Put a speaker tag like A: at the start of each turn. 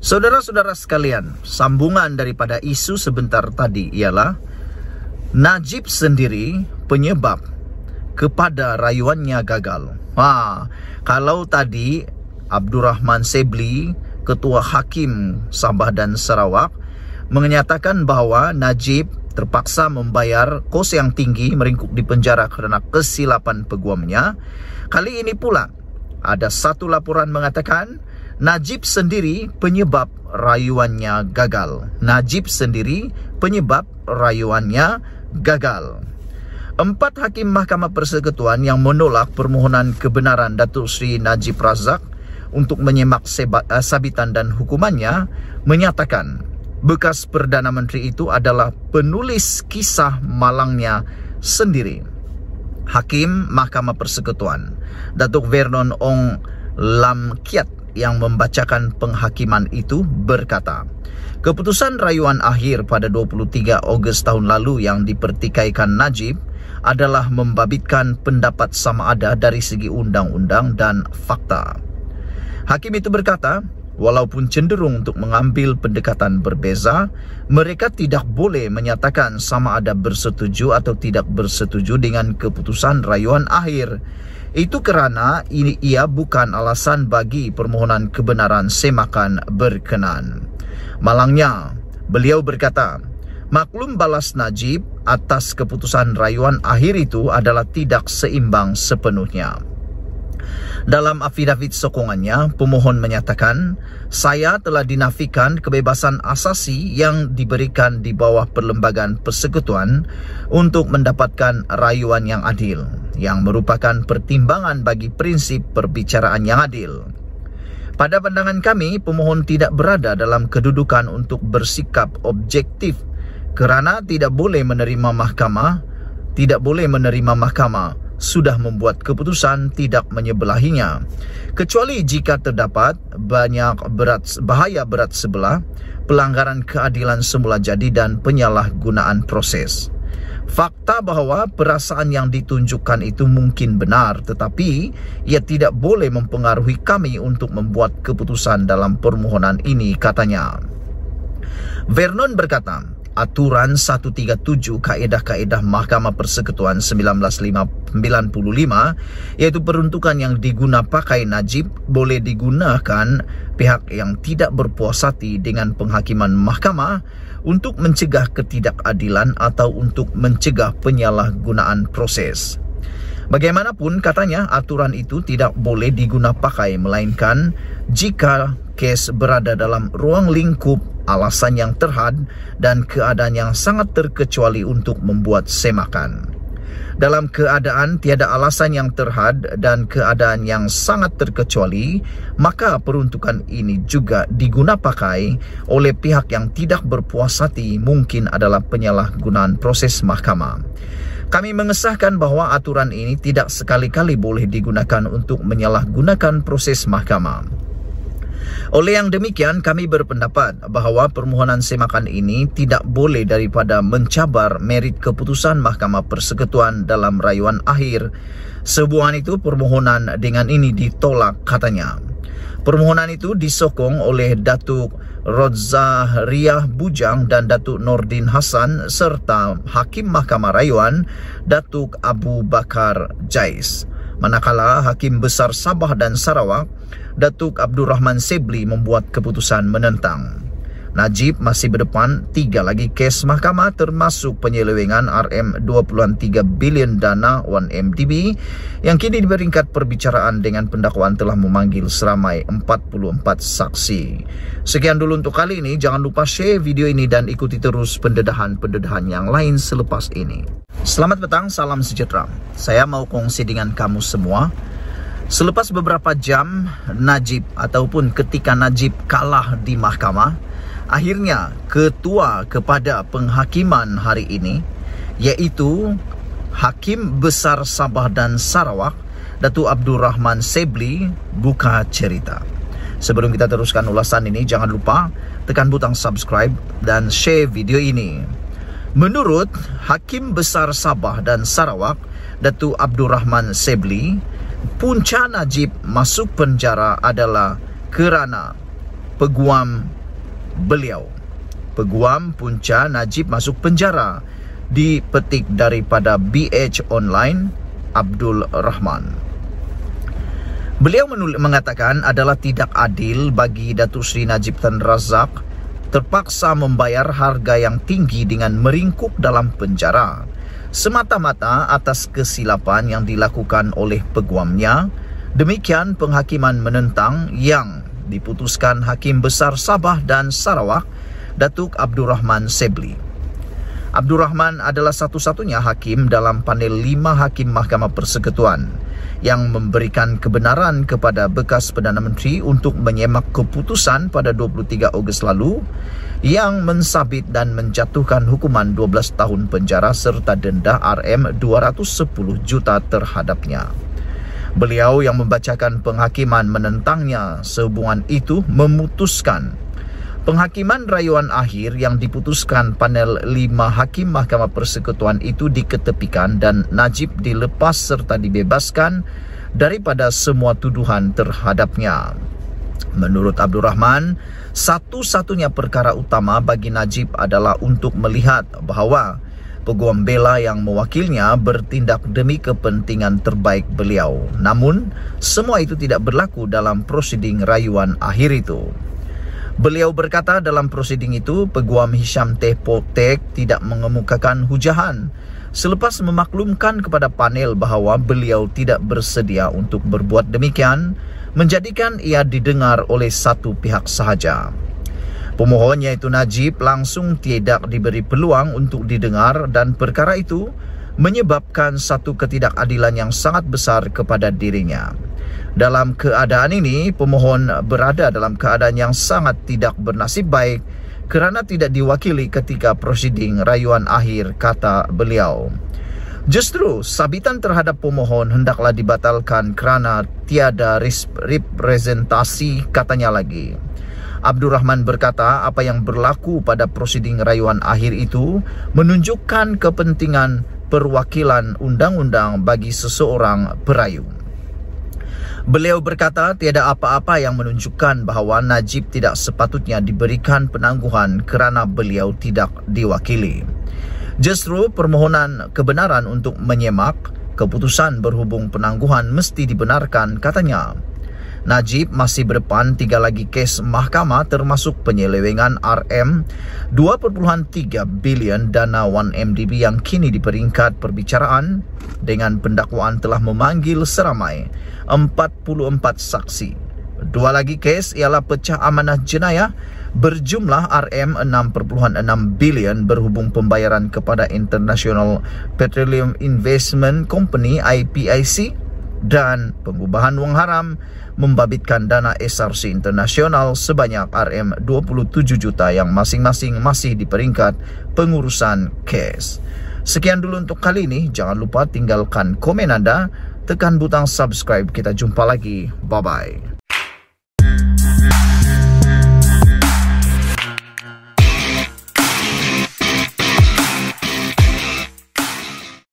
A: Saudara-saudara sekalian, sambungan daripada isu sebentar tadi ialah Najib sendiri penyebab kepada rayuannya gagal. Kalau tadi Abdurrahman Sebli, Ketua Hakim Sabah dan Sarawak, menyatakan bahawa Najib terpaksa membayar kos yang tinggi, meringkuk di penjara kerana kesilapan peguamnya. Kali ini pula ada satu laporan mengatakan Najib sendiri penyebab rayuannya gagal. Najib sendiri penyebab rayuannya gagal. 4 hakim Mahkamah Persekutuan yang menolak permohonan kebenaran Datuk Seri Najib Razak untuk menyemak sabitan dan hukumannya menyatakan bekas Perdana Menteri itu adalah penulis kisah malangnya sendiri. Hakim Mahkamah Persekutuan Datuk Vernon Ong Lam Kiat yang membacakan penghakiman itu berkata, keputusan rayuan akhir pada 23 Ogos tahun lalu yang dipertikaikan Najib adalah membabitkan pendapat sama ada dari segi undang-undang dan fakta. Hakim itu berkata, walaupun cenderung untuk mengambil pendekatan berbeza, mereka tidak boleh menyatakan sama ada bersetuju atau tidak bersetuju dengan keputusan rayuan akhir. Itu kerana ia bukan alasan bagi permohonan kebenaran semakan berkenan. Malangnya, beliau berkata, maklum balas Najib atas keputusan rayuan akhir itu adalah tidak seimbang sepenuhnya. Dalam afidavit sokongannya, pemohon menyatakan, saya telah dinafikan kebebasan asasi yang diberikan di bawah Perlembagaan Persekutuan untuk mendapatkan rayuan yang adil, yang merupakan pertimbangan bagi prinsip perbicaraan yang adil. Pada pandangan kami, pemohon tidak berada dalam kedudukan untuk bersikap objektif kerana tidak boleh menerima mahkamah sudah membuat keputusan tidak menyebelahinya, kecuali jika terdapat bahaya berat sebelah, pelanggaran keadilan semula jadi dan penyalahgunaan proses. Fakta bahawa perasaan yang ditunjukkan itu mungkin benar, tetapi ia tidak boleh mempengaruhi kami untuk membuat keputusan dalam permohonan ini, katanya. Vernon berkata, Aturan 137 Kaedah-Kaedah Mahkamah Persekutuan 1995, iaitu peruntukan yang diguna pakai Najib, boleh digunakan pihak yang tidak berpuas hati dengan penghakiman mahkamah untuk mencegah ketidakadilan atau untuk mencegah penyalahgunaan proses. Bagaimanapun, katanya, aturan itu tidak boleh diguna pakai melainkan jika kes berada dalam ruang lingkup alasan yang terhad dan keadaan yang sangat terkecuali untuk membuat semakan. Dalam keadaan tiada alasan yang terhad dan keadaan yang sangat terkecuali, maka peruntukan ini juga diguna pakai oleh pihak yang tidak berpuas hati, mungkin adalah penyalahgunaan proses mahkamah. Kami mengesahkan bahawa aturan ini tidak sekali-kali boleh digunakan untuk menyalahgunakan proses mahkamah. Oleh yang demikian, kami berpendapat bahawa permohonan semakan ini tidak boleh daripada mencabar merit keputusan Mahkamah Persekutuan dalam rayuan akhir. Sebuah itu permohonan dengan ini ditolak, katanya. Permohonan itu disokong oleh Datuk Rodzahriah Bujang dan Datuk Nordin Hassan serta Hakim Mahkamah Rayuan Datuk Abu Bakar Jais. Manakala Hakim Besar Sabah dan Sarawak Datuk Abdurrahman Sebli membuat keputusan menentang. Najib masih berdepan 3 lagi kes mahkamah termasuk penyelewengan RM20.3 bilion dana 1MDB yang kini diberingkat perbicaraan dengan pendakwaan telah memanggil seramai 44 saksi. Sekian dulu untuk kali ini. Jangan lupa share video ini dan ikuti terus pendedahan-pendedahan yang lain selepas ini. Selamat petang, salam sejahtera. Saya mau kongsi dengan kamu semua. Selepas beberapa jam Najib ataupun ketika Najib kalah di mahkamah, akhirnya ketua kepada penghakiman hari ini, iaitu Hakim Besar Sabah dan Sarawak Datuk Abdurrahman Sebli, buka cerita. Sebelum kita teruskan ulasan ini, jangan lupa tekan butang subscribe dan share video ini. Menurut Hakim Besar Sabah dan Sarawak Datuk Abdurrahman Sebli, punca Najib masuk penjara adalah kerana peguam beliau. Peguam punca Najib masuk penjara, dipetik daripada BH Online, Abdul Rahman. Beliau mengatakan adalah tidak adil bagi Datuk Seri Najib Tun Razak terpaksa membayar harga yang tinggi dengan meringkuk dalam penjara semata-mata atas kesilapan yang dilakukan oleh peguamnya. Demikian penghakiman menentang yang diputuskan Hakim Besar Sabah dan Sarawak, Datuk Abdul Rahman Sebli. Abdul Rahman adalah satu-satunya hakim dalam panel 5 hakim Mahkamah Persekutuan yang memberikan kebenaran kepada bekas Perdana Menteri untuk menyemak keputusan pada 23 Ogos lalu yang mensabit dan menjatuhkan hukuman 12 tahun penjara serta denda RM210 juta terhadapnya. Beliau yang membacakan penghakiman menentangnya sehubungan itu memutuskan penghakiman rayuan akhir yang diputuskan panel 5 hakim Mahkamah Persekutuan itu diketepikan dan Najib dilepas serta dibebaskan daripada semua tuduhan terhadapnya. Menurut Abdul Rahman, satu-satunya perkara utama bagi Najib adalah untuk melihat bahawa peguam bela yang mewakilnya bertindak demi kepentingan terbaik beliau. Namun, semua itu tidak berlaku dalam prosiding rayuan akhir itu. Beliau berkata dalam prosiding itu, Peguam Hisham Teh Potek tidak mengemukakan hujahan selepas memaklumkan kepada panel bahawa beliau tidak bersedia untuk berbuat demikian, menjadikan ia didengar oleh satu pihak sahaja. Pemohon iaitu Najib langsung tidak diberi peluang untuk didengar dan perkara itu menyebabkan satu ketidakadilan yang sangat besar kepada dirinya. Dalam keadaan ini, pemohon berada dalam keadaan yang sangat tidak bernasib baik kerana tidak diwakili ketika prosiding rayuan akhir, kata beliau. Justru, sabitan terhadap pemohon hendaklah dibatalkan kerana tiada representasi, katanya lagi. Abdul Rahman berkata apa yang berlaku pada prosiding rayuan akhir itu menunjukkan kepentingan perwakilan undang-undang bagi seseorang perayu. Beliau berkata tiada apa-apa yang menunjukkan bahawa Najib tidak sepatutnya diberikan penangguhan kerana beliau tidak diwakili. Justru permohonan kebenaran untuk menyemak keputusan berhubung penangguhan mesti dibenarkan, katanya. Najib masih berdepan 3 lagi kes mahkamah termasuk penyelewengan RM2.3 bilion dana 1MDB yang kini di peringkat perbicaraan dengan pendakwaan telah memanggil seramai 44 saksi. 2 lagi kes ialah pecah amanah jenayah berjumlah RM6.6 bilion berhubung pembayaran kepada International Petroleum Investment Company IPIC dan pengubahan wang haram membabitkan dana SRC internasional sebanyak RM27 juta yang masing-masing masih di peringkat pengurusan kes. Sekian dulu untuk kali ini. Jangan lupa tinggalkan komen anda, tekan butang subscribe. Kita jumpa lagi. Bye-bye.